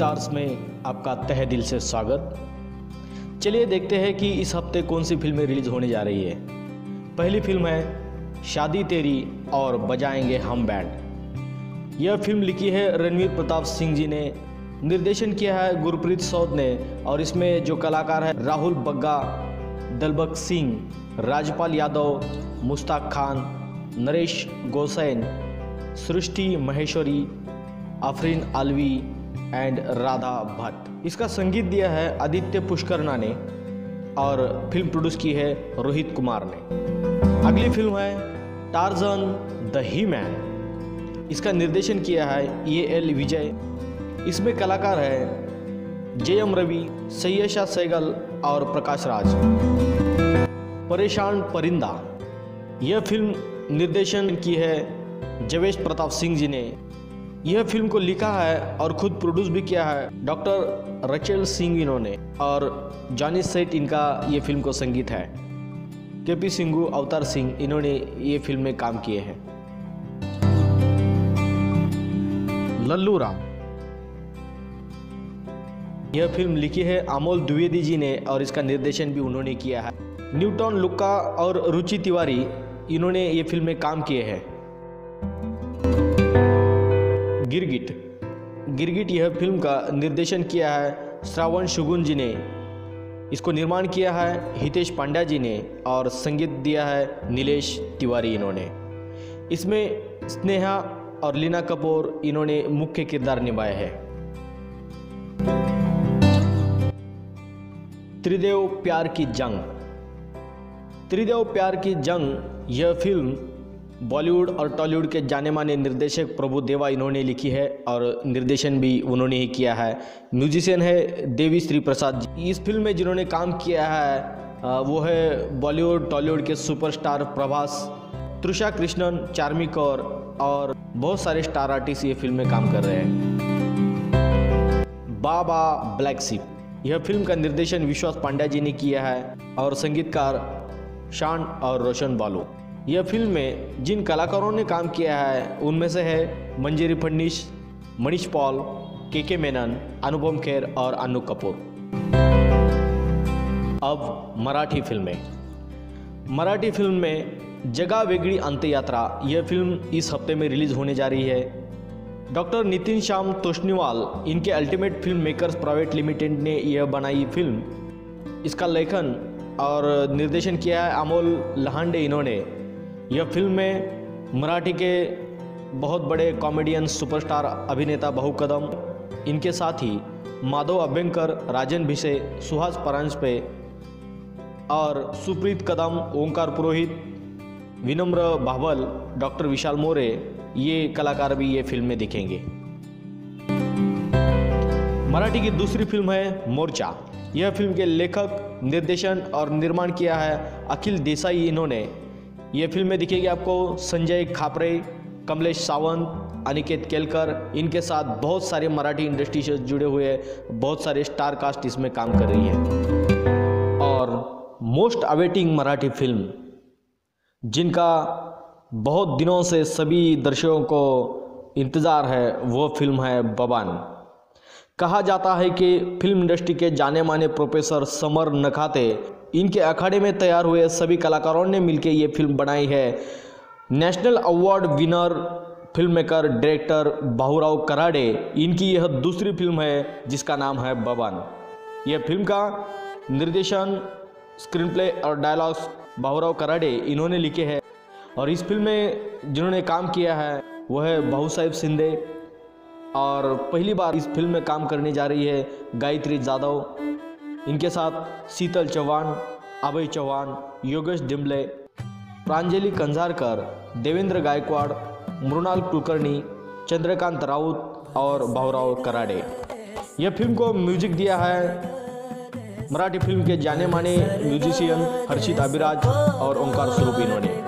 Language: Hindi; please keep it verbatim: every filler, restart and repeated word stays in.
स्टार्स में आपका तहे दिल से स्वागत। चलिए देखते हैं कि इस हफ्ते कौन सी फिल्में रिलीज होने जा रही है। पहली फिल्म है शादी तेरी और बजाएंगे हम बैंड। यह फिल्म लिखी है रणवीर प्रताप सिंह जी ने, निर्देशन किया है गुरप्रीत सौद ने और इसमें जो कलाकार है राहुल बग्गा, दलबग सिंह, राजपाल यादव, मुश्ताक खान, नरेश गोसैन, सृष्टि महेश्वरी, आफरीन आलवी एंड राधा भट्ट। इसका संगीत दिया है आदित्य पुष्करना ने और फिल्म प्रोड्यूस की है रोहित कुमार ने। अगली फिल्म है टार्जन द ही मैन। इसका निर्देशन किया है ए एल विजय। इसमें कलाकार है जयम रवि, सैयशा सहगल और प्रकाश राज। परेशान परिंदा। यह फिल्म निर्देशन की है जवेश प्रताप सिंह जी ने। यह फिल्म को लिखा है और खुद प्रोड्यूस भी किया है डॉक्टर रचेल सिंह इन्होंने और जॉनी सेट इनका ये फिल्म को संगीत है। के पी सिंगू, अवतार सिंह इन्होंने ये फिल्म में काम किए हैं। लल्लू राम। यह फिल्म लिखी है अमोल द्विवेदी जी ने और इसका निर्देशन भी उन्होंने किया है। न्यूटन लुक्का और रुचि तिवारी इन्होंने ये फिल्म में काम किए हैं। गिरगिट। गिरगिट यह फिल्म का निर्देशन किया है श्रावण शुगुन जी ने। इसको निर्माण किया है हितेश पांड्या जी ने और संगीत दिया है नीलेश तिवारी इन्होंने। इसमें स्नेहा और लीना कपूर इन्होंने मुख्य किरदार निभाए हैं। त्रिदेव प्यार की जंग। त्रिदेव प्यार की जंग यह फिल्म बॉलीवुड और टॉलीवुड के जाने माने निर्देशक प्रभु देवा इन्होंने लिखी है और निर्देशन भी उन्होंने ही किया है। म्यूजिशियन है देवी श्री प्रसाद जी। इस फिल्म में जिन्होंने काम किया है वो है बॉलीवुड टॉलीवुड के सुपरस्टार प्रभास, तृषा कृष्णन, चार्मी कौर और बहुत सारे स्टार आर्टिस्ट ये फिल्म में काम कर रहे हैं। Baba black sheep. यह फिल्म का निर्देशन विश्वास पांड्या जी ने किया है और संगीतकार शान और रोशन बालू। यह फिल्म में जिन कलाकारों ने काम किया है उनमें से है मंजरी फडनीस, मनीष पॉल, के के मेनन, अनुपम खेर और अनु कपूर। अब मराठी फिल्में। मराठी फिल्म में जगा वेगळी अंत्ययात्रा यह फिल्म इस हफ्ते में रिलीज होने जा रही है। डॉक्टर नितिन श्याम तोष्णीवाल इनके ultimate film makers private limited ने यह बनाई फिल्म। इसका लेखन और निर्देशन किया है अमोल लहांडे इन्होंने। यह फिल्म में मराठी के बहुत बड़े कॉमेडियन सुपरस्टार अभिनेता बहु कदम, इनके साथ ही माधव अभ्यंकर, राजन भिसे, सुहास परांजपे और सुप्रीत कदम, ओंकार पुरोहित, विनम्र भावल, डॉक्टर विशाल मोरे ये कलाकार भी ये फिल्म में दिखेंगे। मराठी की दूसरी फिल्म है मोर्चा। यह फिल्म के लेखक, निर्देशन और निर्माण किया है अखिल देसाई इन्होंने। यह फिल्म में दिखेगी आपको संजय खापरे, कमलेश सावंत, अनिकेत केलकर, इनके साथ बहुत सारे मराठी इंडस्ट्री से जुड़े हुए बहुत सारे स्टार कास्ट इसमें काम कर रही है। और मोस्ट अवेटिंग मराठी फिल्म जिनका बहुत दिनों से सभी दर्शकों को इंतज़ार है वो फिल्म है बबान। कहा जाता है कि फिल्म इंडस्ट्री के जाने माने प्रोफेसर समर नखाते इनके अखाड़े में तैयार हुए सभी कलाकारों ने मिलकर ये फिल्म बनाई है। National award winner film maker director Baburao Karade इनकी यह दूसरी फिल्म है जिसका नाम है बबान। यह फिल्म का निर्देशन, स्क्रीन प्ले और डायलॉग्स बाबूराव कराडे इन्होंने लिखे हैं और इस फिल्म में जिन्होंने काम किया है वह है बाबू साहेब शिंदे और पहली बार इस फिल्म में काम करने जा रही है गायत्री जाधव। इनके साथ शीतल चौहान, अभय चौहान, योगेश डिम्बले, प्रांजलि कंझारकर, देवेंद्र गायकवाड़, मृणाल कुलकर्णी, चंद्रकांत राउत और बाबूराव कराडे। यह फिल्म को म्यूजिक दिया है मराठी फिल्म के जाने माने म्यूजिशियन हर्षित अभिराज और ओंकार स्वरूप इन्होंने।